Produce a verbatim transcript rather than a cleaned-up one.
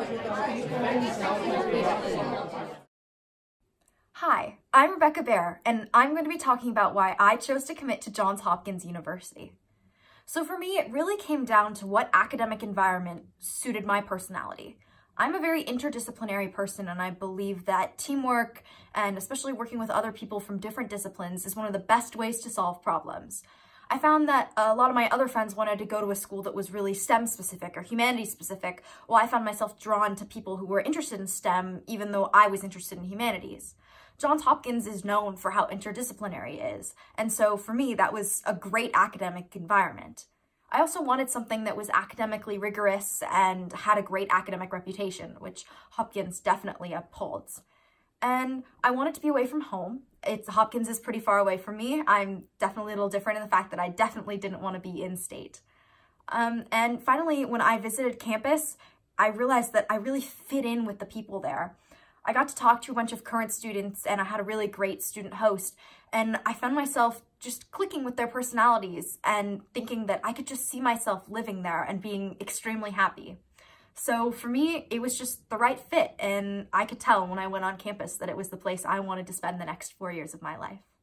Hi, I'm Rebecca Bear, and I'm going to be talking about why I chose to commit to Johns Hopkins University. So for me, it really came down to what academic environment suited my personality. I'm a very interdisciplinary person, and I believe that teamwork, and especially working with other people from different disciplines, is one of the best ways to solve problems. I found that a lot of my other friends wanted to go to a school that was really STEM specific or humanities specific, while I found myself drawn to people who were interested in STEM, even though I was interested in humanities. Johns Hopkins is known for how interdisciplinary it is, and so for me, that was a great academic environment. I also wanted something that was academically rigorous and had a great academic reputation, which Hopkins definitely upholds. And I wanted to be away from home. It's, Hopkins is pretty far away from me. I'm definitely a little different in the fact that I definitely didn't want to be in state. Um, and finally, when I visited campus, I realized that I really fit in with the people there. I got to talk to a bunch of current students, and I had a really great student host, and I found myself just clicking with their personalities and thinking that I could just see myself living there and being extremely happy. So for me, it was just the right fit, and I could tell when I went on campus that it was the place I wanted to spend the next four years of my life.